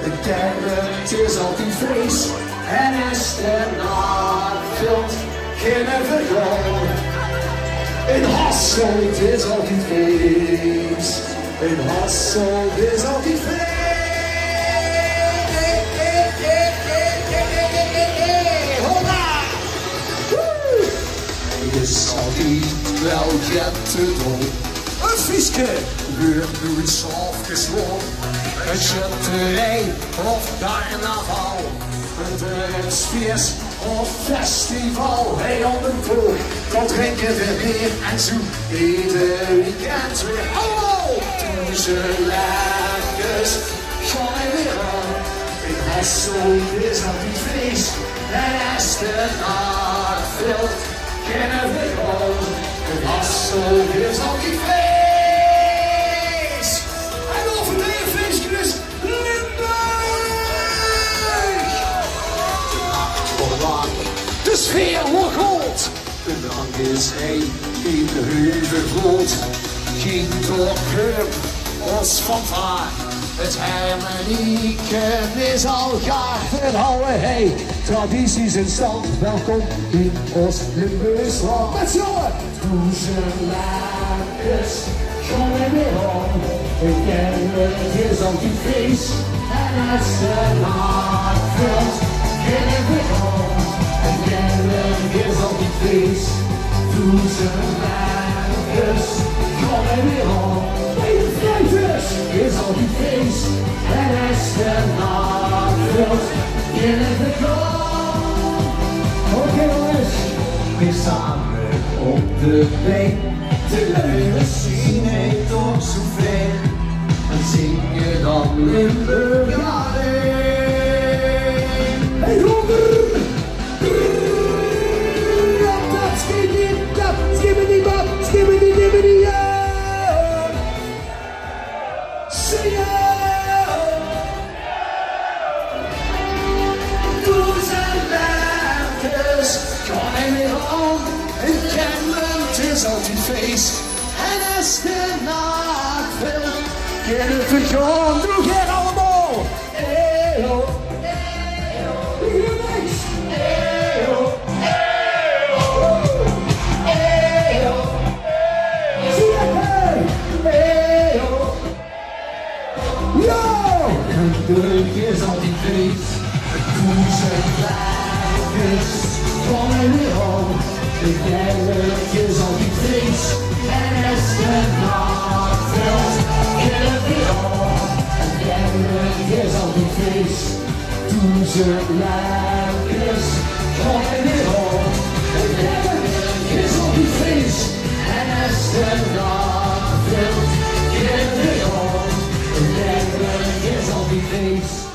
Kijk, het is altijd feest. En als de nacht vult, kennen we jou. In Hasselt is altijd feest. In Hasselt is altijd feest. Je zal niet wel jetten doen. Een viesje, weer nu iets afgesloten. Een jetterij of carnaval. Een drugsfeest of festival. Hey, op een toer, dan drinken we weer en zo ieder weekend weer. Hallo! Toen ze lekkers gaan we weer aan. In Hasselt is dat niet feest. En als de nacht vult, kennen we gewoon. In Hasselt is dat niet feest. En over de feestjes Limburg. De sfeer wordt groot. De drank is hij in de heuvel groot. Geen dorpclub als vandaag. Het harmonieken is al gaar. Het oude hey, tradities in stand. Welkom in Oost-Limburgs land. Met z'n allen. Toen ze lakens gaan we weer om. Ik ken het is altijd feest. En als de nacht vult, kennen we om. Ik ken het is altijd feest. Toen ze lakens gaan we weer om. Is altijd feest en als de nacht vult, kennen we gewoon. Oké jongens, weer samen op de been. De leuren zien het toch zo ver. En zingen dan Limburg alleen. Hey honger! Dat skibbidi, dat skibbidi, dat skibbidi, dibbidi, ja! Het is altijd feest en als de nacht vult, kennen we gewoon. Doe het allemaal! Eeuw, eeuw, niks! Eeuw, eeuw, eeuw, zie je het? Eeuw, yo! En druk is altijd feest, toen ze lakens van een wereld. De kerk is altijd feest en als de nacht vult, kennen we om. De kerk is altijd feest, toen ze lakens gaan we weer om. De kerk is altijd feest en als de nacht vult, kennen we om. De kerk is altijd feest.